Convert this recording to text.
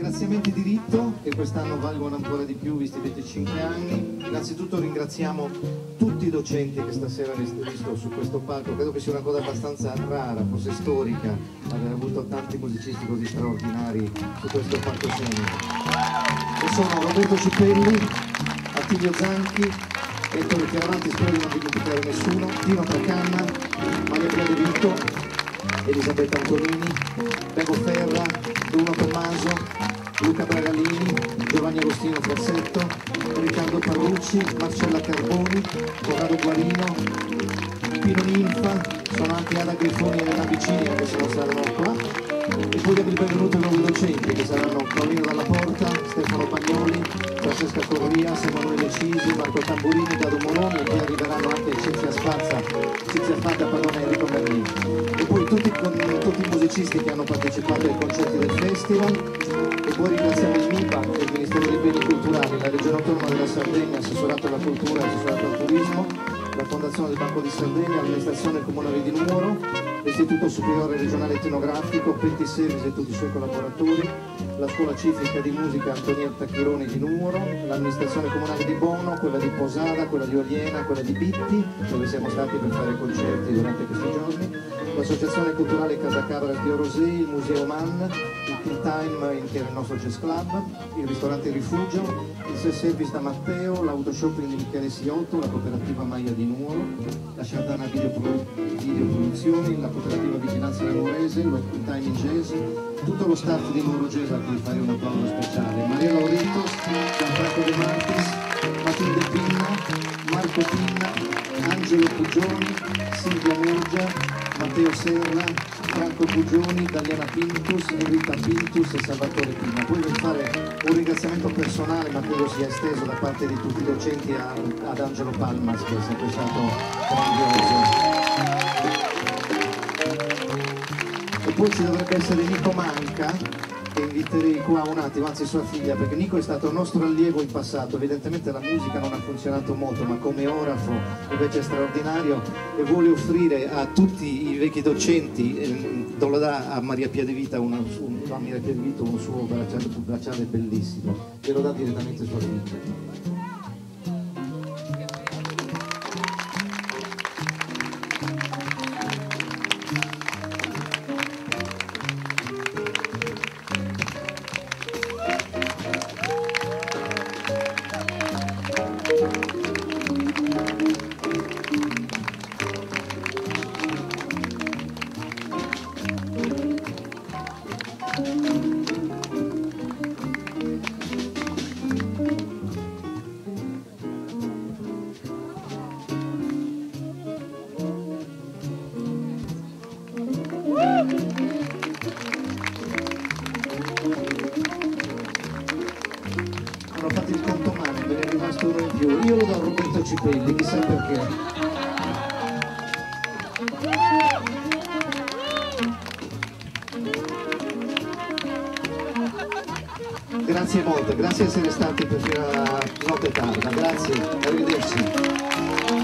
ringraziamenti di rito, che quest'anno valgono ancora di più visti i 25 anni. Innanzitutto ringraziamo tutti i docenti che stasera avete visto su questo palco. Credo che sia una cosa abbastanza rara, forse storica, aver avuto tanti musicisti così straordinari su questo palcoscenico. E sono Roberto Cipelli, Attilio Zanchi, Ettore Fioravanti, spero di non dimenticare nessuno, Tino Tracanna, Pia De Vito, Elisabetta Antonini, Bebo Ferra, Bruno Tommaso, Luca Bragalini, Giovanni Agostino Frassetto, Ricardo Parrucci, Marcella Carboni, Corrado Guarino, Pino Ninfa, sono anche Ada Grifoni e Elena Vicini, anche se non saranno qua. E poi diamo il benvenuto ai nuovi docenti che saranno Tonino Dalla Porta, Stefano Bagnoli, Francesca Corrias, Emanuele Cisi, Marco Tamburini, Dado Moroni, e poi arriveranno anche Cinzia Fatta, pardon, Enrico Merlini. E poi tutti i musicisti che hanno partecipato ai concerti del festival. E poi ringraziamo il MIBA, il Ministero dei Beni Culturali, la Regione Autonoma della Sardegna, Assessorato alla Cultura e Assessorato al Turismo, la Fondazione del Banco di Sardegna, l'Amministrazione Comunale di Nuoro, l'Istituto Superiore Regionale Etnografico, Petti Service e tutti i suoi collaboratori, la Scuola Civica di Musica Antonietta Chironi di Nuoro, l'Amministrazione Comunale di Bono, quella di Posada, quella di Oliena, quella di Bitti, dove siamo stati per fare concerti durante questi giorni, l'Associazione Culturale Casa Cabra di Orosei, il Museo Mann, il Kill Time, che era il nostro jazz club, il ristorante Rifugio, il self-service da Matteo, l'autoshopping di Michele Siotto, la cooperativa Maia di Nuoro, la Sciardana Videoproduzioni, la cooperativa Vigilanza Nuorese, lo Kill Time in Jazz, tutto lo staff di Nuoro Jazz a cui fare un applauso speciale, Maria Lauritos, Gianfranco De Martis, Matilde Pinna, Marco Pinna, Angelo Pugioni, Silvia Murgia, Matteo Serra, Franco Pugioni, Daliana Pintus, Rita Pintus e Salvatore Pinna. Poi devo fare un ringraziamento personale, ma credo sia esteso da parte di tutti i docenti ad Angelo Palmas, che è sempre stato grandioso. E poi ci dovrebbe essere Nico Manca, che inviterei qua un attimo, anzi sua figlia, perché Nico è stato nostro allievo in passato. Evidentemente la musica non ha funzionato molto, ma come orafo invece è straordinario, e vuole offrire a tutti i vecchi docenti, lo dà a Maria Pia De Vito uno suo bracciale bellissimo, e lo dà direttamente sua figlia. Hanno fatto il conto male, me ne è rimasto uno in più. Io lo do a Roberto Cipelli, chissà perché. Grazie molto, grazie di essere stati per la notte tarda, grazie, arrivederci.